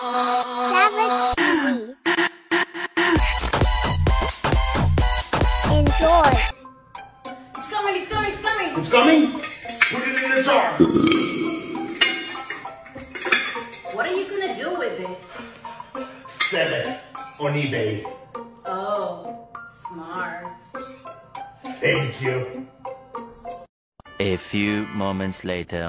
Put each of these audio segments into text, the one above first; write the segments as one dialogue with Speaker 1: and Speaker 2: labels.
Speaker 1: Savage TV. Enjoy.
Speaker 2: It's coming, it's coming, it's coming!
Speaker 3: It's coming? Put it in a jar.
Speaker 2: What are you gonna do with it?
Speaker 3: Sell it on eBay.
Speaker 2: Oh, smart.
Speaker 3: Thank you.
Speaker 4: A few moments later.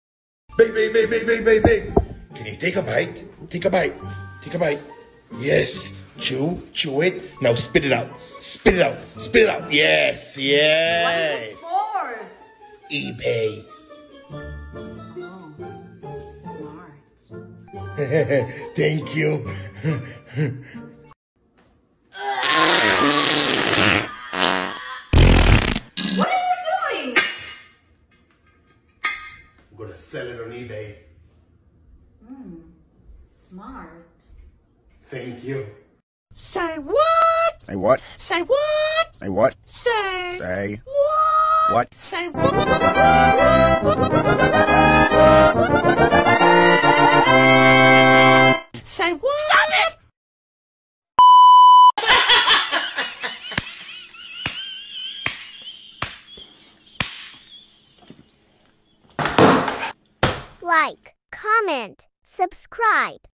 Speaker 3: Babe. Can you take a bite? Take a bite. Take a bite. Yes. Chew it. Now spit it out. Spit it out. Spit it out. Yes.
Speaker 2: What is
Speaker 3: Yes.
Speaker 2: it for?
Speaker 3: eBay.
Speaker 2: Oh, smart.
Speaker 3: Thank you.
Speaker 2: What are you doing?
Speaker 3: I'm gonna sell it on eBay.
Speaker 2: Smart.
Speaker 3: Thank you.
Speaker 5: Say what?
Speaker 6: Say what?
Speaker 5: Say what?
Speaker 6: Say what?
Speaker 5: Say
Speaker 6: Say
Speaker 5: what?
Speaker 6: what?
Speaker 5: Say what? Say what? Stop it!
Speaker 1: Like, comment, subscribe.